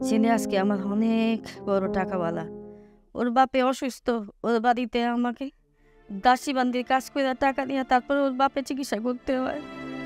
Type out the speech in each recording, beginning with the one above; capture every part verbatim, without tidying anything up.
ছেলে আজকে আমার অনেক বড় টাকাওয়ালা। ওর বাপে অসুস্থ, ওর বাড়িতে আমাকে দাসী বান্দির কাজ করে টাকা নিয়ে তারপর ওর বাপে চিকিৎসা করতে হয়।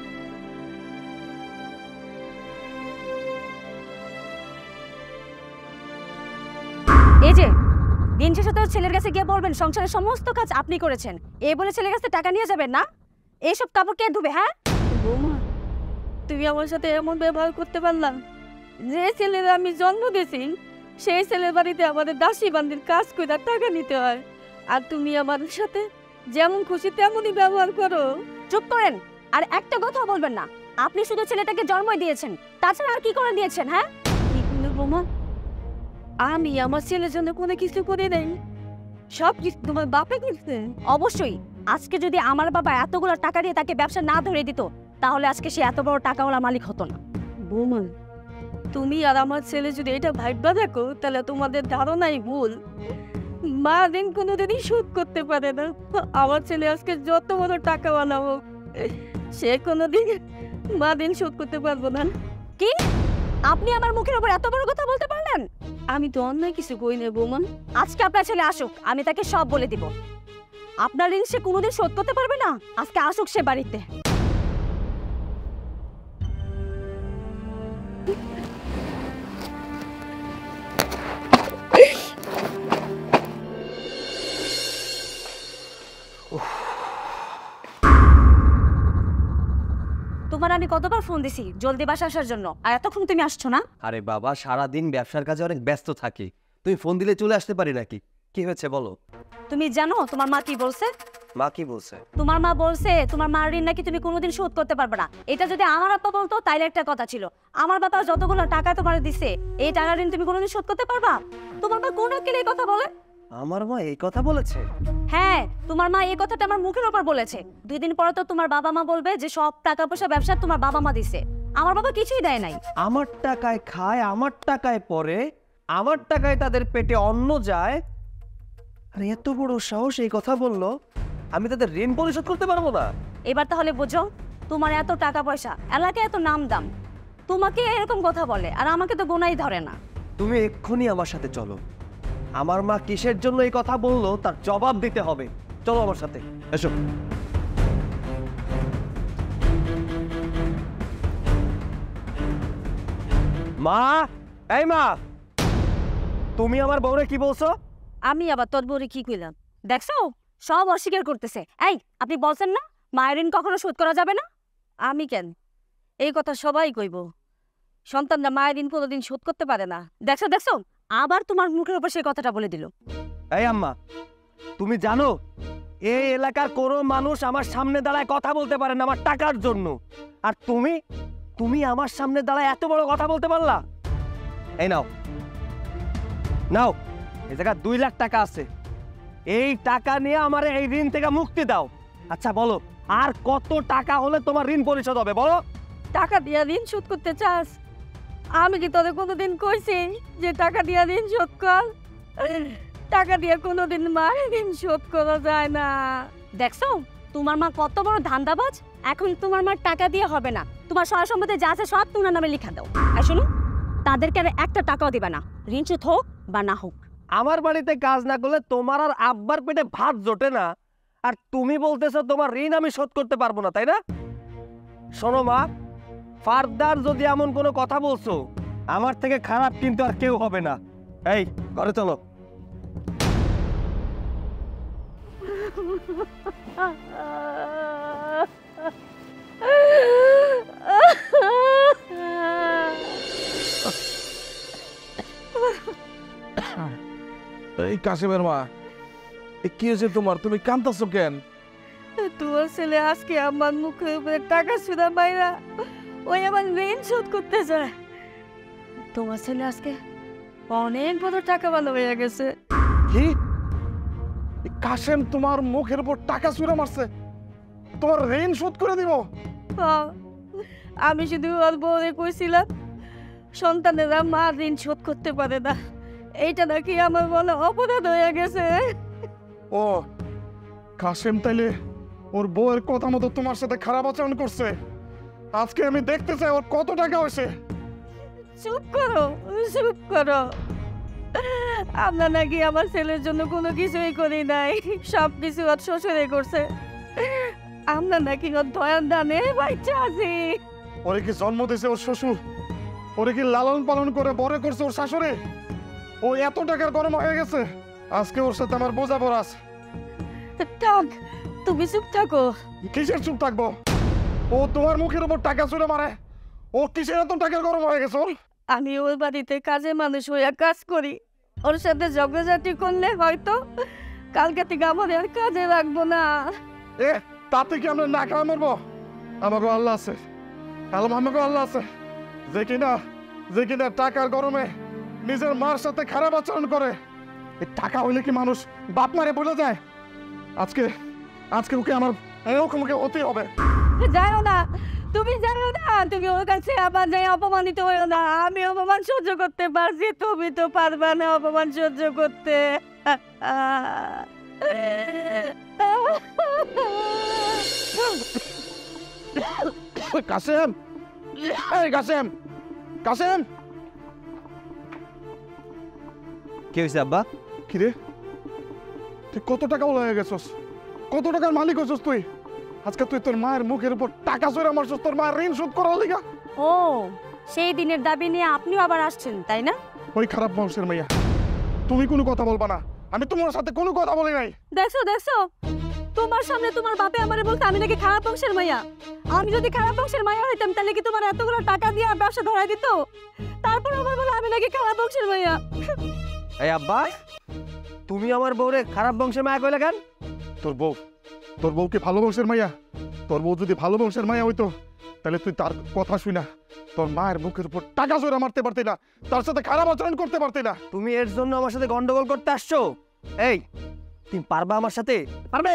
এই যে দিন শেষে তো ছেলের কাছে গিয়ে বলবেন সংসারের সমস্ত কাজ আপনি করেছেন, এই বলে ছেলের কাছে টাকা নিয়ে যাবেন না? এইসব কাপড় কে ধুবে? হ্যাঁ বৌমা, তুমি আমার সাথে এমন ব্যবহার করতে পারলাম? যে ছেলের আমি জন্ম দিয়েছি সেই ছেলের বাড়িতে আমাদের দাসী বান্দির কাজ করে টাকা নিতে হয়, আর তুমি আমার সাথে যেমন খুশি তেমনই ব্যবহার করো। চুপ করেন, আর একটা কথা বলবেন না। আপনি শুধু ছেলেটাকে জন্মই দিয়েছেন, তাছাড়া আর কি করে দিয়েছেন? হ্যাঁ কি করলো বৌমা? আমি আমার ছেলের জন্য কোনো কিছু করে নেই, সব কিছু তোমার বাপে কিনছে। অবশ্যই, আজকে যদি আমার বাবা এতগুলো টাকা দিয়ে তাকে ব্যবসা না ধরে দিত, তাহলে আজকে সে এত বড় টাকাওয়ালা মালিক হতো না। বৌমা, তুমি আর আমার ছেলে যদি এটা ভাইবা দেখো তাহলে তোমাদের ধারণাই ভুল। মা দিন কোনোদিনই শোধ করতে পারে না। আমার ছেলে আজকে যত বড় টাকাওয়ালা হোক, সে কোনোদিন মা দিন শোধ করতে পারবো না। কি আপনি আমার মুখের উপর এত বড় কথা বলতে পারলেন? আমি তো অন্যায় কিছু কই না বৌমা। আজকে আপনার ছেলে আসুক, আমি তাকে সব বলে দিব। আপনার ঋণ সে কোনোদিন শোধ করতে পারবে না। আজকে আসুক সে বাড়িতে। তোমার আমি কতবার ফোন দিছি জলদি বাসা আসার জন্য, আর এতক্ষণ তুমি আসছো না? আরে বাবা, সারাদিন ব্যবসার কাজে অনেক ব্যস্ত থাকি, তুমি ফোন দিলে চলে আসতে পারি নাকি? কি হয়েছে বলো। তুমি জানো তোমার মা কি বলছে? মা কি বলছে? তোমার মা বলছে তোমার মার ঋণ নাকি তুমি কোনোদিন শোধ করতে পারবে না। এটা যদি আমার আব্বা বলতো তাইলে একটা কথা ছিল। আমার বাবা যতগুলো টাকা তোমার দিছে, এই টাকা ঋণ তুমি কোনোদিন শোধ করতে পারবা? তোমার মা কোন আক্কেলে এই কথা বলে? আমার মা এই কথা বলেছে? হ্যাঁ, তোমার মা এই কথাটা আমার মুখের উপর বলেছে। দুই দিন পরে তো তোমার বাবা মা বলবে যে সব টাকা পয়সা ব্যবসা তোমার বাবা মা দিছে। আমার বাবা কিছুই দেয় নাই। আমার টাকায় খায়, আমার টাকায় পরে, আমার টাকায় তাদের পেটে অন্ন যায়, আর এত বড় সাহস এই কথা বললো? আমি তাদের ঋণ পরিশোধ করতে পারবো না? এবার তাহলে বুঝো, তোমার এত টাকা পয়সা, এলাকায় এত নাম দাম, তোমাকে এরকম কথা বলে, আর আমাকে তো গোনাই ধরে না। তুমি এক্ষুনি আমার সাথে চলো। আমার মা কিসের জন্য এই কথা বললো তার জবাব দিতে হবে। চলো আমার সাথে, এসো। মা, এই মা, তুমি আমার বউরে কি বলছো? আমি আবার তোর বউরে কি কইলাম? দেখছো, সব অস্বীকার করতেছে। এই, আপনি বলছেন না মায়ের ঋণ কখনো শোধ করা যাবে না? আমি কেন? এই কথা সবাই কইব। সন্তানরা মায়ের ঋণ কোনোদিন শোধ করতে পারে না। দেখছো দেখছো, আবার তোমার মুখের উপর সেই কথাটা বলে দিল। এই আম্মা, তুমি জানো এই এলাকার কোনো মানুষ আমার সামনে দাঁড়ায় কথা বলতে পারে না আমার টাকার জন্য, আর তুমি তুমি আমার সামনে দাঁড়ায় এত বড় কথা বলতে পারলা? এই নাও নাও, এই জায়গায় দুই লাখ টাকা আছে। এই টাকা নিয়ে আমার এই ঋণ থেকে মুক্তি দাও। আচ্ছা বলো, আর কত টাকা হলে তোমার ঋণ পরিশোধ হবে বলো? টাকা দিয়া ঋণ শোধ করতে চাস? আমি কি তোদের কোনোদিন কইছি যে টাকা দিয়া ঋণ শোধ কর? টাকা দিয়ে কোনোদিন মায়ের ঋণ শোধ করা যায় না। দেখছো তোমার মা কত বড় ধান্দাবাজ। এখন তোমার মার টাকা দিয়ে হবে না, তোমার সয় সম্পত্তি যা আছে সব তোমার নামে লিখা দাও। আর শোনো, তাদেরকে আর একটা টাকাও দিবে না, ঋণ শোধ হোক বা না হোক। আমার বাড়িতে কাজ না করলে তোমার আর আব্বার পেটে ভাত জোটে না, আর তুমি বলতেছো তোমার ঋণ আমি শোধ করতে পারবো না, তাই না? শোনো মা, ফার্দার যদি এমন কোনো কথা বলছো, আমার থেকে খারাপ কিন্তু আর কেউ হবে না। এই ঘরে চলো। এই কাশিমের মা, কি হয়েছে তোমার? তুমি কাঁদতেছো কেন? তোর ছেলে আজকে আমার মুখের উপরে টাকা সুদা মাইরা ওই আমার ঋণ শোধ করতে যায়। তোমার ছেলে আজকে অনেক বড় টাকা ভালো হয়ে গেছে। কি? কাশেম তোমার মুখের উপর টাকা ছুঁড়ে মারছে? তোমার ঋণ শোধ করে দিব? আমি শুধু ওর বউরে কইছিলাম সন্তানেরা মা ঋণ শোধ করতে পারে না, এইটা নাকি আমার বলে অপরাধ হয়ে গেছে। ও কাশেম তাইলে ওর বউয়ের কথা মতো তোমার সাথে খারাপ আচরণ করছে। আজকে আমি দেখতে চাই ওর কত টাকা হয়েছে। চুপ করো, চুপ করো। আমরা নাকি আমার ছেলের জন্য কোনো কিছুই করি নাই, সব কিছু ওর শ্বশুরে করছে। আমরা নাকি ওর দয়ার দানে বাচ্চা আছি। ওরে কি জন্ম দিয়েছে ওর শ্বশুর, ওরে কি লালন পালন করে বড় করছে ওর শাশুড়ি। ও এত টাকার গরম হয়ে গেছে, আজকে ওর সাথে আমার বোঝাপড়া আছে। থাক, তুমি চুপ থাকো। কিসের চুপ থাকবো? ও তোমার মুখের উপর টাকা ছুড়ে মারে, ও কিসের এত টাকার গরম হয়ে গেছে ওর? আমি ওর বাড়িতে কাজে মানুষ হইয়া কাজ করি, ওর সাথে ঝগড়াঝাটি করলে হয়তো কালকে থেকে আমার আর কাজে রাখবো না। এ তাতে কি আমরা না খাওয়া মরবো? আমাকে আল্লাহ আছে, আলম আমাকে আল্লাহ আছে, যে কিনা যে কিনা টাকার গরমে নিজের মার সাথে খারাপ আচরণ করে। এই টাকা হইলে কি মানুষ বাপ মারে বলে যায়? আজকে আজকে ওকে আমার এরকম মুখে হতে হবে। যাও না, তুমি জানো না, তুমি ওর কাছে আবার যাই অপমানিত হইও না। আমি অপমান সহ্য করতে পারছি, তুমি তো পারবা না অপমান সহ্য করতে। কাসেম, এই কাসেম, কাসেম। কি হয়েছে আব্বা? কিরে, তুই কত টাকা হয়ে গেছস? কত টাকার মালিক হয়েছস তুই? আজকে তুই তোর মায়ের মুখের উপর টাকা চড়ে মারছস তোর মায়ের ঋণ শোধ করার লিগা। ও, সেই দিনের দাবি নিয়ে আপনিও আবার আসছেন তাই না? ওই খারাপ বংশের মাইয়া, তুমি কোনো কথা বলবা না। আমি তোমার সাথে কোনো কথা বলি নাই। দেখছো দেখছো, তোমার সামনে তোমার বাপে আমারে বলতে আমি নাকি খারাপ বংশের মাইয়া। আমি যদি খারাপ বংশের মাইয়া হইতাম তাহলে কি তোমার এতগুলো টাকা দিয়ে ব্যবসা ধরাই দিত? তারপর আমার বলে আমি নাকি খারাপ বংশের মাইয়া। এই আব্বা, তুমি আমার বউরে খারাপ বংশের মায়া কইলে কেন? তোর বউ, তোর বউ কি ভালো বংশের মাইয়া? তোর বউ যদি ভালো বংশের মাইয়া হইতো তাহলে তুই তার কথা শুই না তোর মায়ের মুখের উপর টাকা চড়ে মারতে পারতি না, তার সাথে খারাপ আচরণ করতে পারতি না। তুমি এর জন্য আমার সাথে গন্ডগোল করতে আসছো? এই, তুমি পারবা আমার সাথে? পারবে?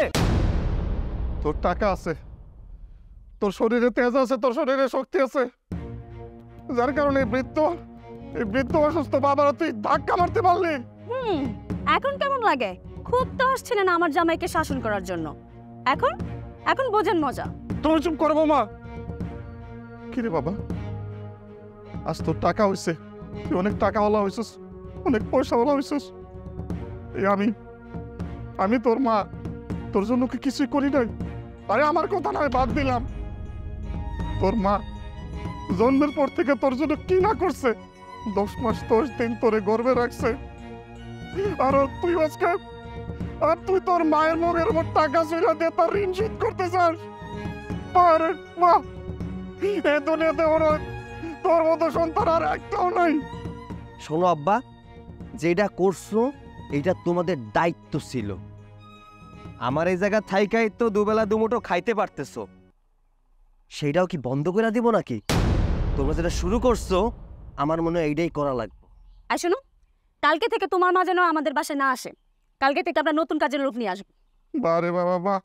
তোর টাকা আছে, তোর শরীরে তেজ আছে, তোর শরীরে শক্তি আছে, যার কারণে এই বৃদ্ধ এই বৃদ্ধ অসুস্থ বাবার তুই ধাক্কা মারতে পারলি। হুম, এখন কেমন লাগে? খুব তো আসছিলেন আমার জামাইকে শাসন করার জন্য। এখন এখন বোঝেন মজা। তুমি চুপ করবো মা। কিরে বাবা, আজ তোর টাকা হয়েছে, তুই অনেক টাকাওয়ালা হয়েছিস, অনেক পয়সাওয়ালা হয়েছিস। এই আমি আমি তোর মা, তোর জন্য কি কিছুই করি নাই? আরে আমার কথা নয়, বাদ দিলাম। তোর মা জন্মের পর থেকে তোর জন্য কি না করছে, দশ মাস দশ দিন তোরে গর্বে রাখছে। আর তুই আজকে আর তুই তোর মায়ের মুখের উপর টাকা চুরা দিয়ে তার ঋণ শোধ করতে চাস? আরে মা, এ দুনিয়াতে ওর তোর মতো সন্তান আর একটাও নাই। শোনো আব্বা, যেটা করছো এটা তোমাদের দায়িত্ব ছিল। আমার এই জায়গা থাইকাই তো দুবেলা দুমুঠো খাইতে পারতেছো, সেইটাও কি বন্ধ করে দিব নাকি? তোমরা যেটা শুরু করছো আমার মনে হয় এইটাই করা লাগবে। আর শোনো, কালকে থেকে তোমার মা যেন আমাদের বাসায় না আসে। কালকে থেকে আমরা নতুন কাজের লোক নিয়ে আসবো। বারে বাবা বা,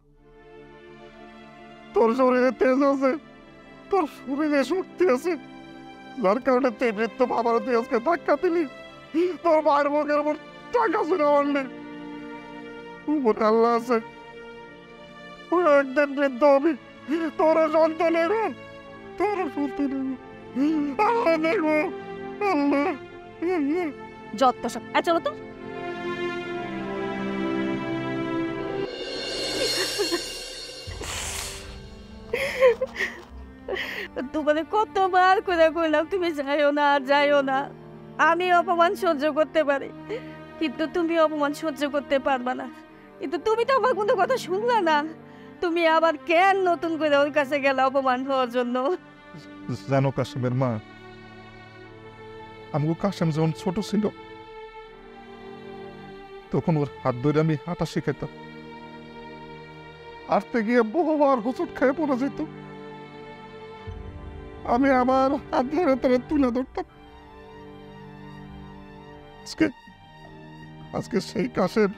তোর শরীরে তেজ আছে, তোর শরীরে শক্তি আছে, যার কারণে তুই বৃদ্ধ বাবার তুই আজকে ধাক্কা দিলি, তোর মায়ের মুখের উপর টাকা শুনে মারলি। উপরে আল্লাহ আছে, ওই একদিন বৃদ্ধ হবি, তোর সন্তান হবে, তোর সন্তান হবে। আল্লাহ দেখবো, আল্লাহ আল্লাহ। যত সব। আর চলো তো। তোমাদের কতবার করে কইলাম তুমি যাইও না, যাইও না। আমি অপমান সহ্য করতে পারি, কিন্তু তুমি অপমান সহ্য করতে পারবা না। কিন্তু তুমি তো আমার কোনো কথা শুনলা না। তুমি আবার কেন নতুন করে ওর কাছে গেলে অপমান হওয়ার জন্য? জানো কাশেমের মা, আমাকে কাশেম যখন ছোট ছিল তখন ওর হাত ধরে আমি হাঁটা শিখাইতাম। হাঁটতে গিয়ে বহুবার হোঁচট খেয়ে পড়ে যেত, আমি আবার হাত ধরে ধরে তুলে ধরতাম। আজকে আজকে সেই কাশেম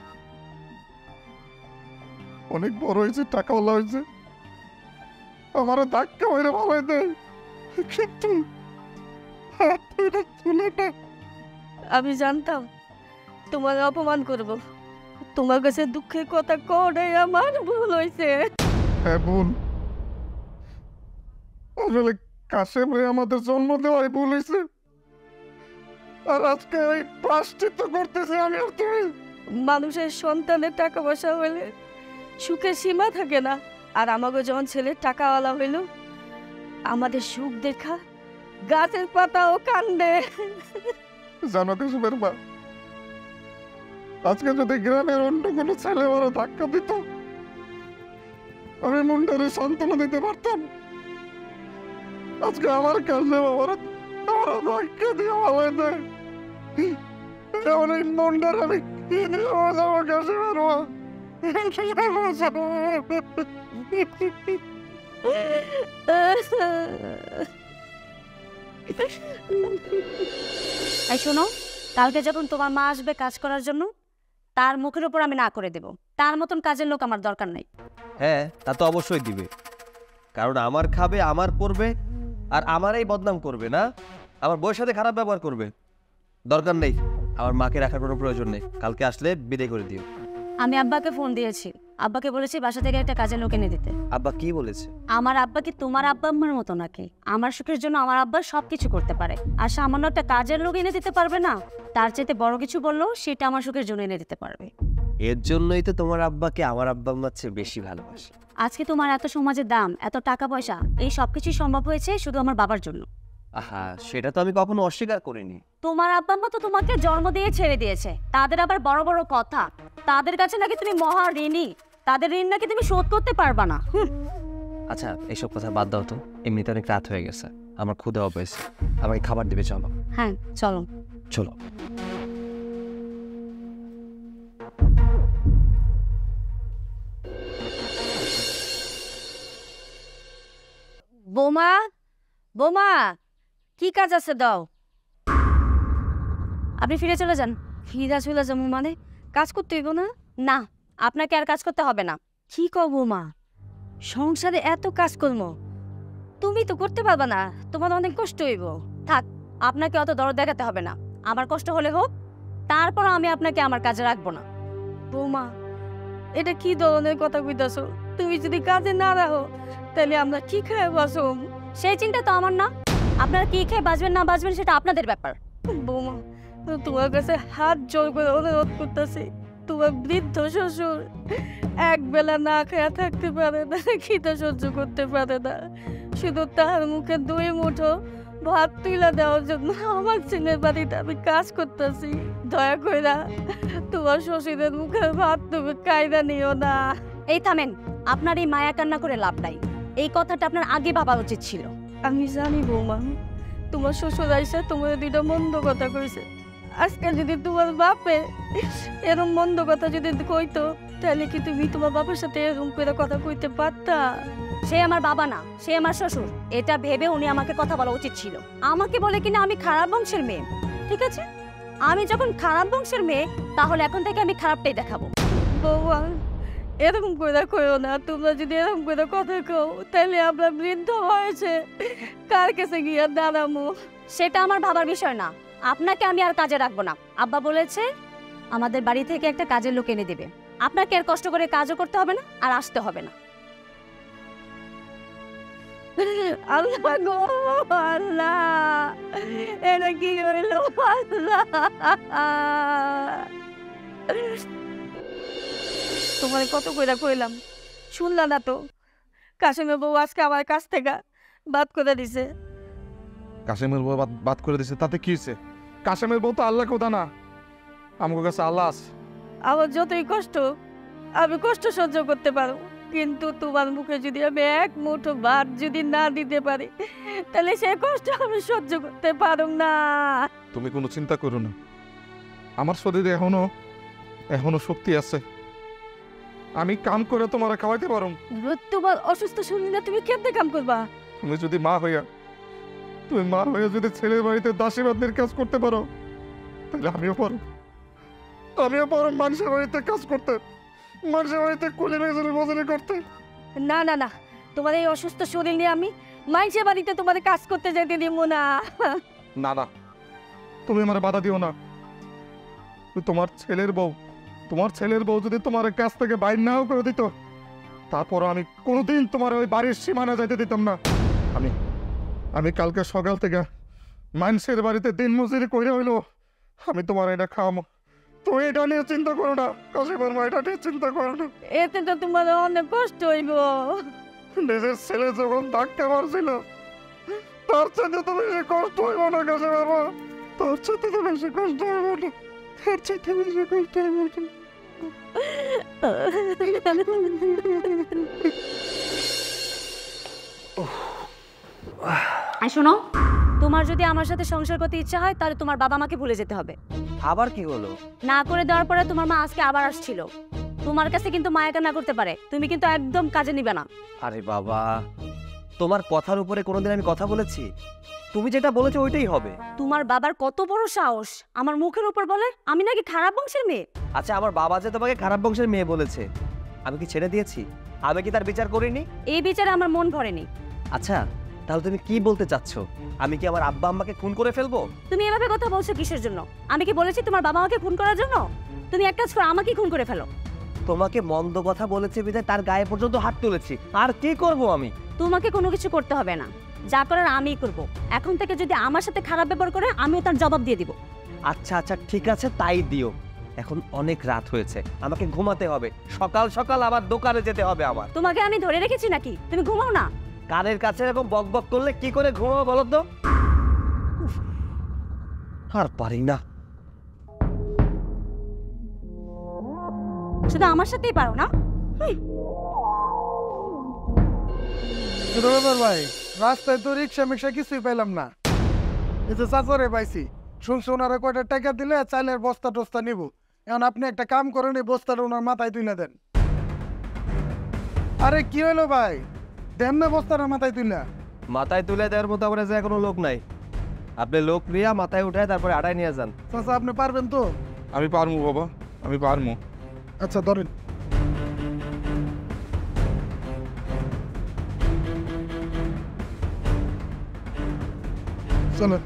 অনেক বড় হয়েছে, টাকাওয়ালা হয়েছে, আমার ধাক্কা মেরে ভালোই দেয়, কিন্তু হাত ধরে তুলে না। আমি জানতাম তোমার অপমান করব, তোমার কাছে দুঃখের কথা কটাই আমার ভুল হয়েছে। হ্যাঁ ভুল, আসলে কাশেম রে আমাদের জন্ম দেওয়াই ভুল হয়েছে। আর আজকে ওই প্রায়শ্চিত্ত করতেছি আমি আর তুমি। মানুষের সন্তানের টাকা পয়সা হইলে সুখের সীমা থাকে না, আর আমাকে যখন ছেলের টাকাওয়ালা হইল, আমাদের সুখ দেখা গাছের পাতাও কান্দে। জানো কাশিমের মা, আজকে যদি গ্রামের অন্য কোনো ছেলে বড় ধাক্কা দিত, আমি মুন্ডারে সান্ত্বনা দিতে পারতাম। আজকে আমার কাছে আমার আমার ধাক্কা দিয়ে ভালোই দেয়, যেমন এই মুন্ডার আমি কি দিয়ে যাবো কাশিমের মা। এই শোনো, কালকে যখন তোমার মা আসবে কাজ করার জন্য, তার মুখের উপর আমি না করে দেব। তার মতন কাজের লোক আমার দরকার নাই। হ্যাঁ, তা তো অবশ্যই দিবে, কারণ আমার খাবে, আমার পড়বে, আর আমারই বদনাম করবে না, আমার বউয়ের সাথে খারাপ ব্যবহার করবে। দরকার নেই, আমার মাকে রাখার কোনো প্রয়োজন নেই। কালকে আসলে বিদায় করে দিও। আমি আব্বাকে ফোন দিয়েছি, আব্বাকে বলেছি বাসা থেকে একটা কাজের লোক এনে দিতে। আব্বা কি বলেছে? আমার আব্বা কি তোমার আব্বা আম্মার মতো নাকি? আমার সুখের জন্য আমার আব্বা সবকিছু করতে পারে, আর সামান্য একটা কাজের লোক এনে দিতে পারবে না? তার চাইতে বড় কিছু বললো সেটা আমার সুখের জন্য এনে দিতে পারবে। এর জন্যই তো তোমার আব্বাকে আমার আব্বা আম্মার চেয়ে বেশি ভালোবাসে। আজকে তোমার এত সমাজের দাম, এত টাকা পয়সা, এই সবকিছুই সম্ভব হয়েছে শুধু আমার বাবার জন্য। আহা, সেটা তো আমি কখনো অস্বীকার করিনি। তোমার আব্বা আম্মা তো তোমাকে জন্ম দিয়ে ছেড়ে দিয়েছে, তাদের আবার বড় বড় কথা, তাদের কাছে নাকি তুমি মহা ঋণী, তাদের ঋণ নাকি তুমি শোধ করতে পারবা না। হুম। আচ্ছা, এইসব কথা বাদ দাও তো, এমনিতে অনেক রাত হয়ে গেছে, আমার ক্ষুধা পেয়েছে, আমাকে খাবার দিবে। চলো। হ্যাঁ চলো চলো। বোমা, বোমা, কি কাজ আছে দাও। আপনি ফিরে চলে যান। ফিরা চলে যাবো মানে? কাজ করতে হইব না? না, আপনাকে আর কাজ করতে হবে না। কি কও বৌমা, সংসারে এত কাজ করবো, তুমি তো করতে পারবা না, তোমার অনেক কষ্ট হইব। থাক, আপনাকে অত দরদ দেখাতে হবে না। আমার কষ্ট হলে হোক, তারপর আমি আপনাকে আমার কাজে রাখবো না। বৌমা, এটা কি ধরনের কথা কইতাছো? তুমি যদি কাজে না রাখো তাহলে আমরা কি খাই বাসম? সেই চিন্তা তো আমার না। আপনারা কি খেয়ে বাঁচবেন না বাঁচবেন সেটা আপনাদের ব্যাপার। বৌমা, তোমার কাছে হাত জোর করে অনুরোধ করতেছি, তোমার বৃদ্ধ শ্বশুর এক বেলা না খেয়ে থাকতে পারে না, খিদে সহ্য করতে পারে না, শুধু তার মুখে দুই মুঠো ভাত তুলে দেওয়ার জন্য আমার ছেলের বাড়িতে আমি কাজ করতেছি। দয়া করে তোমার শ্বশুরের মুখে ভাত তুমি কায়দা নিও না। এই থামেন, আপনার এই মায়া কান্না করে লাভ নাই। এই কথাটা আপনার আগে ভাবা উচিত ছিল। আমি জানি বৌমা, তোমার শ্বশুর আইসা তোমার দুইটা মন্দ কথা কইছে। আজকে যদি তোমার বাপে এরকম মন্দ কথা যদি কইতো, তাহলে কি তুমি তোমার বাবার সাথে এরকম করে কথা কইতে পারতা? সে আমার বাবা না, সে আমার শ্বশুর। এটা ভেবে উনি আমাকে কথা বলা উচিত ছিল। আমাকে বলে কিনা আমি খারাপ বংশের মেয়ে। ঠিক আছে, আমি যখন খারাপ বংশের মেয়ে, তাহলে এখন থেকে আমি খারাপটাই দেখাবো। বৌমা, এরকম করে কইও না। তোমরা যদি এরকম করে কথা কও, তাহলে আমরা বৃদ্ধ হয়েছে কার কাছে গিয়ে দাঁড়ামো? সেটা আমার ভাবার বিষয় না। আপনাকে আমি আর কাজে রাখবো না। আব্বা বলেছে আমাদের বাড়ি থেকে একটা কাজের লোক এনে দেবে। আপনাকে আর কষ্ট করে কাজও করতে হবে না, আর আসতে হবে না। আল্লাহ গো আল্লাহ, এটা কি হইল আল্লাহ? তোমার কত কইরা কইলাম, শুনলা না তো? কাশিমের বউ আজকে আমার কাছ থেকে বাদ করে দিছে। কাশেমের বউ বাদ- বাদ করে দিছে, তাতে কি হয়েছে? কাশেমের বউ তো আল্লাহ কোথা না, আমার কাছে আল্লাহ আছে। আমার যতই কষ্ট, আমি কষ্ট সহ্য করতে পারো, কিন্তু তোমার মুখে যদি আমি এক মুঠো ভাত যদি না দিতে পারি, তাহলে সে কষ্ট আমি সহ্য করতে পারো না। তুমি কোনো চিন্তা করো না, আমার শরীরে এখনো এখনো শক্তি আছে। আমি কাম করে তোমার খাওয়াইতে পারো। তোমার অসুস্থ শরীরে তুমি কেমনে কাম করবা? তুমি যদি মা হইয়া তুমি মা হইয়া যদি ছেলের বাড়িতে দাসীবাদের কাজ করতে পারো, তাহলে আমিও পারো। আমিও পারো মানুষের বাড়িতে কাজ করতে, মানুষের বাড়িতে কুলি মেজুরি মজুরি করতে। না না না, তোমার এই অসুস্থ শরীর নিয়ে আমি মাইসের বাড়িতে তোমার কাজ করতে যেতে দিব না। না না, তুমি আমার বাধা দিও না। তোমার ছেলের বউ তোমার ছেলের বউ যদি তোমার কাছ থেকে বাইর নাও করে দিত, তারপর আমি কোনোদিন তোমার ওই বাড়ির সীমানা যাইতে দিতাম না। আমি আমি কালকে সকাল থেকে মানুষের বাড়িতে দিন মজুরি কইরা হইলো আমি তোমার এটা খাওয়াবো, তুমি এটা নিয়ে চিন্তা করো না কাশিমের মা, এটা নিয়ে চিন্তা করো না। এতে তো তোমার অনেক কষ্ট হইব। নিজের ছেলে যখন ধাক্কা মারছিল তার চাইতে তো বেশি কষ্ট হইব না কাশিমের মা, তার চাইতে তো বেশি কষ্ট হইব না, তার চাইতে বেশি কষ্ট হইব না। আর শোনো, তোমার যদি আমার সাথে সংসার করতে ইচ্ছা হয় তাহলে তোমার বাবা মাকে ভুলে যেতে হবে। আবার কি হলো? না করে দেওয়ার পরে তোমার মা আজকে আবার আসছিল। তোমার কাছে কিন্তু মায়াকা না করতে পারে, তুমি কিন্তু একদম কাজে নিবে না। আরে বাবা, তোমার কথার উপরে কোনোদিন আমি কথা বলেছি? তুমি যেটা বলেছো ওইটাই হবে। তোমার বাবার কত বড় সাহস আমার মুখের উপর বলে আমি নাকি খারাপ বংশের মেয়ে। আচ্ছা, আমার বাবা যে তোমাকে খারাপ বংশের মেয়ে বলেছে, আমি কি ছেড়ে দিয়েছি? আমি কি তার বিচার করিনি? এই বিচারে আমার মন ভরেনি। আচ্ছা, তাহলে তুমি কি বলতে চাচ্ছ? আমি কি আমার আব্বা আম্মাকে খুন করে ফেলবো? তুমি এভাবে কথা বলছো কিসের জন্য? আমি কি বলেছি তোমার বাবা আমাকে খুন করার জন্য? তুমি এক কাজ করো, আমাকে খুন করে ফেলো। তোমাকে মন্দ কথা বলেছে বিধায় তার গায়ে পর্যন্ত হাত তুলেছি, আর কি করব আমি? তোমাকে কোনো কিছু করতে হবে না, যা করার আমিই করব। এখন থেকে যদি আমার সাথে খারাপ ব্যবহার করে আমিও তার জবাব দিয়ে দিব। আচ্ছা আচ্ছা, ঠিক আছে, তাই দিও। এখন অনেক রাত হয়েছে, আমাকে ঘুমাতে হবে। সকাল সকাল আবার দোকানে যেতে হবে আমার। তোমাকে আমি ধরে রেখেছি নাকি? তুমি ঘুমাও না। কানের কাছে এরকম বক বক করলে কি করে ঘুমাবো বলো তো? উফ, আর পারি না। শুধু আমার সাথেই পারো না। ব্যাপার ভাই, রাস্তায় তো রিক্সা মিক্সা কিছুই পাইলাম না। এই যে চাচারে পাইছি, শুনছি ওনারা কয়টা টাকা দিলে চালের বস্তা টস্তা নিব। এখন আপনি একটা কাম করেন, এই বস্তাটা ওনার মাথায় তুলে দেন। আরে কি হলো ভাই, দেন না বস্তাটা মাথায় তুলে। মাথায় তুলে দেওয়ার মতো আমার যে কোনো লোক নাই। আপনি লোক নিয়ে মাথায় উঠায় তারপরে আড়াই নিয়ে যান। চাচা আপনি পারবেন তো? আমি পারমু বাবা, আমি পারমু। আচ্ছা ধরেন। চলেন।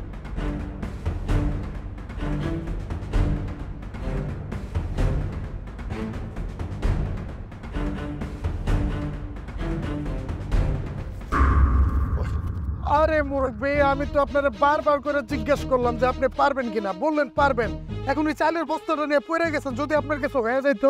আরে মুরব্বি, আমি তো আপনারা বারবার করে জিজ্ঞেস করলাম যে আপনি পারবেন কিনা, বললেন পারবেন। এখন ওই চালের বস্তাটা নিয়ে পড়ে গেছেন, যদি আপনার কাছে হয়ে যাইতো।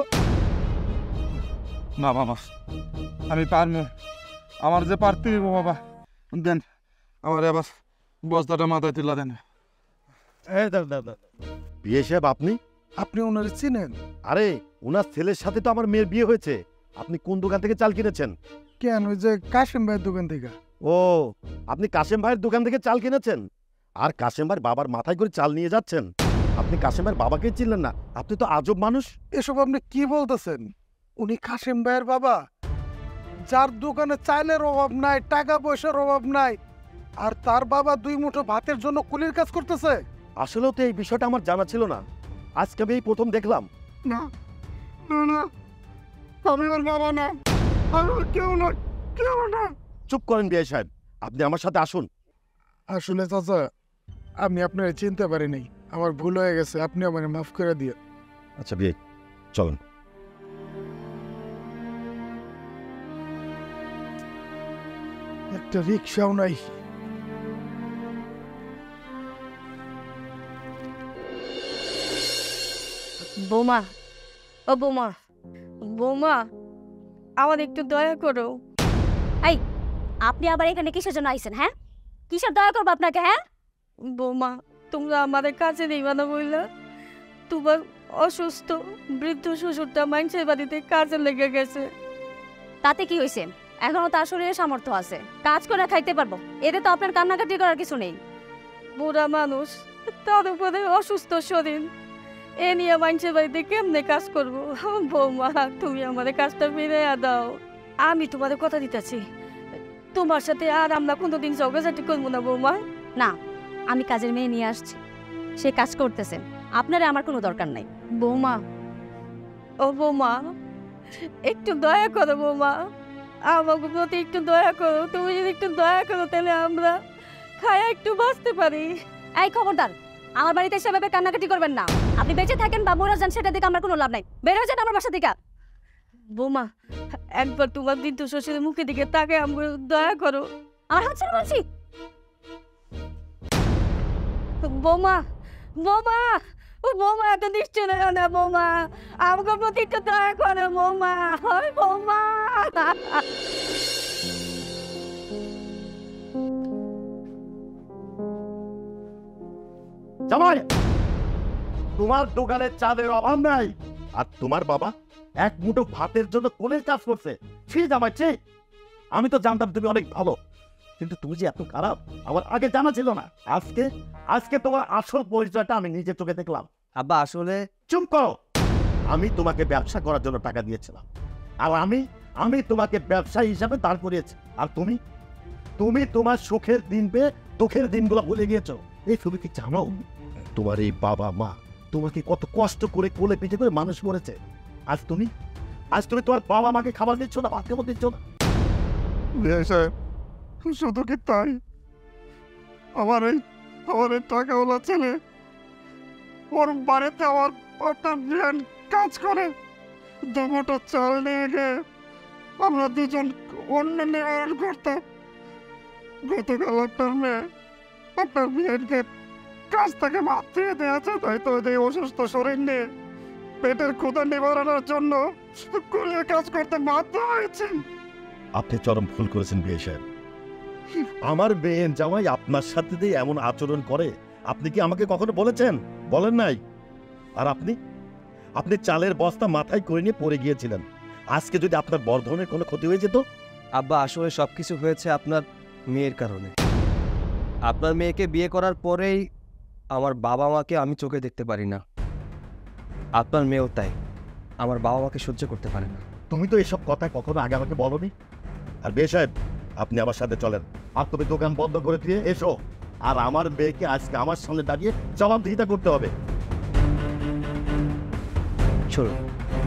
না বাবা, আমি পারমু, আমার যে পারতে হইব বাবা। দেন আমার এবার বস্তাটা মাথায় তুলা দেন। এই দাও দাও দাও। বিয়ে সাহেব আপনি? আপনি ওনার চিনেন? আরে ওনার ছেলের সাথে তো আমার মেয়ের বিয়ে হয়েছে। আপনি কোন দোকান থেকে চাল কিনেছেন? কেন, ওই যে কাশিম ভাইয়ের দোকান থেকে। ও, আপনি কাশেম ভাইয়ের দোকান থেকে চাল কিনেছেন আর কাশেম ভাইয়ের বাবার মাথায় করে চাল নিয়ে যাচ্ছেন? আপনি কাশেম ভাইয়ের বাবাকে চিনলেন না? আপনি তো আজব মানুষ। এসব আপনি কি বলতেছেন? উনি কাশিম ভাইয়ের বাবা, যার দোকানে চাইলের অভাব নাই, টাকা পয়সার অভাব নাই, আর তার বাবা দুই মুঠো ভাতের জন্য কুলির কাজ করতেছে। আসলেও তো এই বিষয়টা আমার জানা ছিল না, আজকে আমি এই প্রথম দেখলাম। না না না, আমি ওর বাবা না, আমি ওর কেউ না, কেউ না। চুপ করেন বিয়ে সাহেব, আপনি আমার সাথে আসুন। আসলে চাচা, আমি আপনার চিনতে পারি নাই, আমার ভুল হয়ে গেছে, আপনি আমাকে মাফ করে দিয়ে। আচ্ছা বিয়ে, চলুন। একটা রিক্সাও নাই। বৌমা, ও বৌমা, বৌমা, আমার একটু দয়া করো। আপনি আবার এখানে কিসের জন্য আইছেন? হ্যাঁ, কিসের দয়া করবো আপনাকে? হ্যাঁ বৌমা, তোমরা আমাদের কাছে নেই না বললা? তোমার অসুস্থ বৃদ্ধ শ্বশুরটা মানুষের বাড়িতে কাজে লেগে গেছে। তাতে কি হয়েছে? এখনো তার শরীরে সামর্থ্য আছে, কাজ করে খাইতে পারবো। এতে তো আপনার কান্নাকাটি করার কিছু নেই। বুড়া মানুষ, তার উপরে অসুস্থ শরীর, এ নিয়ে মানুষের বাড়িতে কেমনে কাজ করবো? বৌমা, তুমি আমাদের কাজটা ফিরে দাও। আমি তোমাদের কথা দিতেছি, তোমার সাথে আর আমরা কোনোদিন ঝগড়াঝাটি করবো না বৌমা। না, আমি কাজের মেয়ে নিয়ে আসছি, সে কাজ করতেছে, আপনারা আমার কোনো দরকার নাই। বৌমা, ও বৌমা, একটু দয়া করো বৌমা, আমাকে প্রতি একটু দয়া করো। তুমি যদি একটু দয়া করো তাহলে আমরা খায়া একটু বাঁচতে পারি। এই খবরদার, আমার বাড়িতে সেভাবে কান্নাকাটি করবেন না। আপনি বেঁচে থাকেন বা মরে যান সেটা দেখে আমার কোনো লাভ নাই। বের হয়ে যান আমার বাসা থেকে। বৌমা, একবার তোমার বৃদ্ধ শ্বশুরের মুখের দিকে তাকে আমাকে দয়া করো। আমার হাত ছেড়ে বলছি। বৌমা, বৌমা, ও বৌমা এত নিশ্চয় না বৌমা, আমাকে প্রতি একটু দয়া করে বৌমা। ওই বৌমা জামাই, তোমার দোকানে চাঁদের অভাব নাই, আর তোমার বাবা এক মুঠো ভাতের জন্য কোলের কাজ করছে। ছি জামাই ছি, আমি তো জানতাম তুমি অনেক ভালো, কিন্তু তুমি যে এত খারাপ আমার আগে জানা ছিল না। আজকে আজকে তোমার আসল পরিচয়টা আমি নিজের চোখে দেখলাম। আব্বা আসলে চুপ করো, আমি তোমাকে ব্যবসা করার জন্য টাকা দিয়েছিলাম, আর আমি আমি তোমাকে ব্যবসায়ী হিসাবে দাঁড় করিয়েছি, আর তুমি তুমি তোমার সুখের দিন পেয়ে দুঃখের দিনগুলো ভুলে গিয়েছো। এই তুমি কি জানো তোমার এই বাবা মা তোমাকে কত কষ্ট করে কোলে পিঠে করে মানুষ করেছে? আজ তুমি আজ তুমি তোমার বাবা মাকে খাবার দিচ্ছ না, ভাত খাবার দিচ্ছ না। বিআই সাহেব, শুধু কি তাই, আমার এই আমার এই টাকাওয়ালা ছেলে ওর বাড়িতে আমার পার্টনার বিয়ান কাজ করে, দুমোটা চাল নিয়ে গিয়ে আমরা দুজন অন্য নিবারণ করতাম। গতকাল আপনার মেয়ে আপনার বিয়ানকে কাজ থেকে বাদ দিয়ে দিয়েছে, তাই তো এই অসুস্থ শরীর নিয়ে পেটের ক্ষুধা নিবারণের জন্য শুধু কুলিয়ে কাজ করতে বাধ্য হয়েছে। আপনি চরম ভুল করেছেন বিআই সাহেব। আমার বেহেন জামাই আপনার সাথে দিয়ে এমন আচরণ করে আপনি কি আমাকে কখনো বলেছেন? বলেন নাই। আর আপনি আপনি চালের বস্তা মাথায় করে নিয়ে পড়ে গিয়েছিলেন। আজকে যদি আপনার বড় ধরনের কোনো ক্ষতি হয়ে যেত? আব্বা আসলে সবকিছু হয়েছে আপনার মেয়ের কারণে। আপনার মেয়েকে বিয়ে করার পরেই আমার বাবা মাকে আমি চোখে দেখতে পারি না, আপনার মেয়েও তাই আমার বাবা মাকে সহ্য করতে পারে না। তুমি তো এসব কথা কখনো আগে আমাকে বলনি। আর বিআই সাহেব, আপনি আমার সাথে চলেন, আর তুমি দোকান বন্ধ করে দিয়ে এসো, আর আমার মেয়েকে আজকে আমার সামনে দাঁড়িয়ে জবাবদিহিতা করতে হবে। চলুন।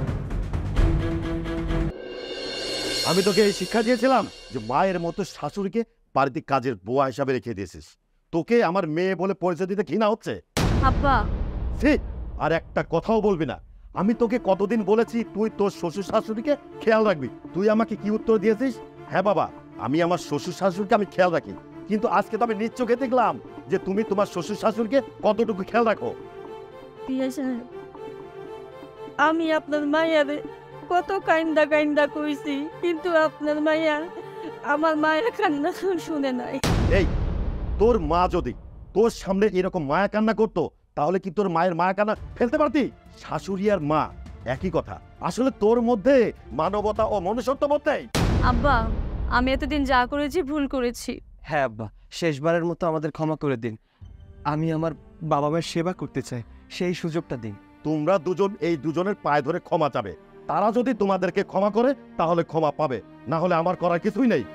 আমি তোকে এই শিক্ষা দিয়েছিলাম যে মায়ের মতো শাশুড়িকে বাড়িতে কাজের বুয়া হিসাবে রেখে দিয়েছিস। তোকে আমার মেয়ে বলে পরিচয় দিতে ঘৃণা হচ্ছে। আব্বা, ঠিক, আর একটা কথাও বলবি না। আমি তোকে কতদিন বলেছি তুই তোর শ্বশুর শাশুড়িকে খেয়াল রাখবি, তুই আমাকে কি উত্তর দিয়েছিস? হ্যাঁ বাবা, আমি আমার শ্বশুর শাশুড়িকে আমি খেয়াল রাখি, কিন্তু আজকে তো আমি নিজ চোখে দেখলাম যে তুমি তোমার শ্বশুর শাশুড়িকে কতটুকু খেয়াল রাখো। বিআই সাহেব, আমি আপনার মায়ের কত কাইন্দা কাইন্দা কইছি, কিন্তু আপনার মাইয়া আমার মায়ের কান্না শুনে নাই। এই, তোর মা যদি তোর সামনে এরকম মায়া কান্না করতো তাহলে কি তোর মায়ের মায়া কান্না ফেলতে পারতি? শাশুড়ি আর মা একই কথা। আসলে তোর মধ্যে মানবতা ও মনুষ্যত্ব মধ্যে। আব্বা, আমি এতদিন যা করেছি ভুল করেছি। হ্যাঁ আব্বা, শেষবারের মতো আমাদের ক্ষমা করে দিন। আমি আমার বাবা মায়ের সেবা করতে চাই, সেই সুযোগটা দিন। তোমরা দুজন এই দুজনের পায়ে ধরে ক্ষমা চাবে। তারা যদি তোমাদেরকে ক্ষমা করে তাহলে ক্ষমা পাবে, না হলে আমার করার কিছুই নেই।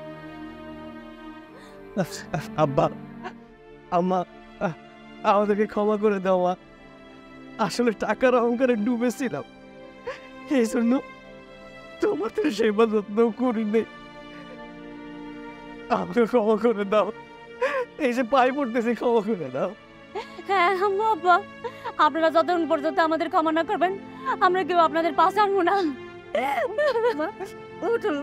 আব্বা, আম্মা, আহ, আমাদেরকে ক্ষমা করে দেওয়া। আসলে টাকার অহংকারে ডুবেছিলাম, এই জন্য তোমাদের সেবা যত্ন করিনি। আমাকে ক্ষমা করে দাও, এই যে পায়ে পড়তেছি, ক্ষমা করে দাও। হ্যাঁ আম্মা, আব্বা, আপনারা যতক্ষণ পর্যন্ত আমাদের ক্ষমা না করবেন আমরা কেউ আপনাদের পাশে আনবো না। উঠো।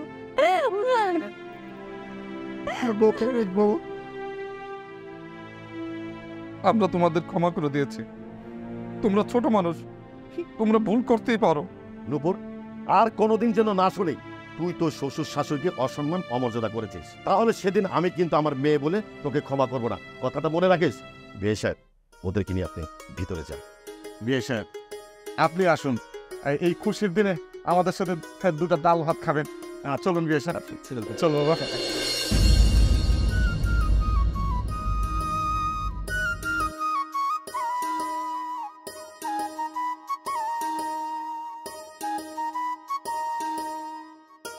আমরা তোমাদের ক্ষমা করে দিয়েছি, তোমরা ছোট মানুষ, তোমরা ভুল করতেই পারো। নূপুর, আর কোনোদিন যেন না শুনি তুই তোর শ্বশুর শাশুড়িকে অসম্মান অমর্যাদা করেছিস, তাহলে সেদিন আমি কিন্তু আমার মেয়ে বলে তোকে ক্ষমা করবো না। কথাটা মনে রাখিস। বিয়ে সাহেব, ওদেরকে নিয়ে আপনি ভিতরে যান। বিয়ে সাহেব, আপনি আসুন, এই খুশির দিনে আমাদের সাথে দুটা ডাল ভাত খাবেন। চলুন বিয়ে সাহেব, চলো বাবা।